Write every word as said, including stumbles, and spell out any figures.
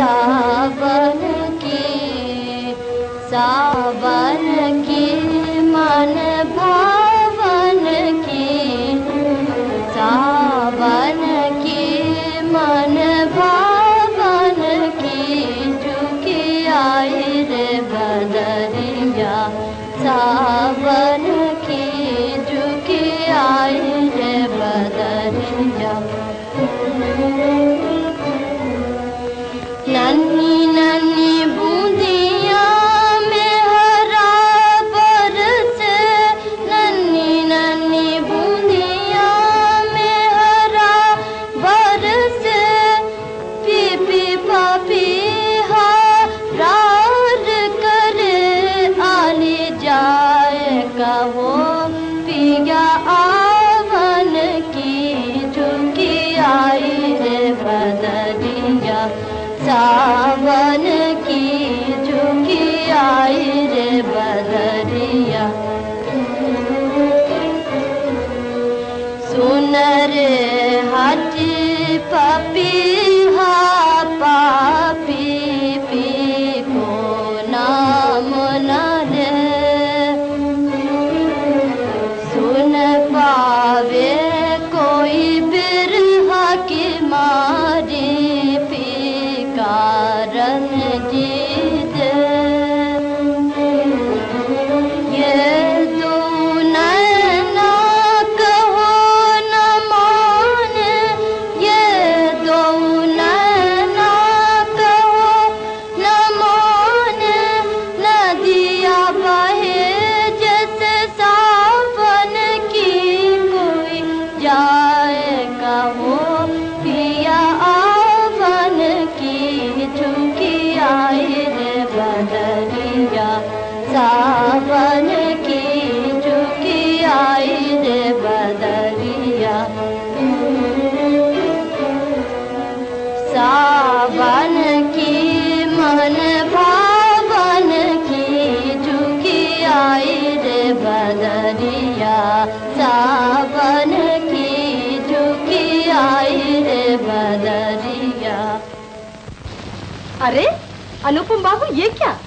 सावन की सावन की मन भावन की सावन की मन भावन की झुकी आई रे बदरिया सावन की झुकी आई रे बदरिया नन्ही नन्ही बूंदियां में हरा बरसे नन्ही नन्ही बूंदियां में हरा बरसे पी पी पापी हार करे आली जाए का वो पिया आवन की झुकी आई रे बदरिया सावन की झुकी आई रे बदरिया सुन रे हाथी पापी हा पापी पी को नाम न दे सुन पावे कोई बिरहा की मारी कारण जीत ये दो नैना कहो न माने ये दो नैना कहो न माने नदिया बहे जैसे सावन की कोई जाएगा वो पिया झुकी आई रे बदरिया सावन की झुकी आई रे बदरिया सावन की मन भावन की झुकी आई रे बदरिया सावन की झुकी आई रे बदरिया। अरे अनुपम बाबू, ये क्या?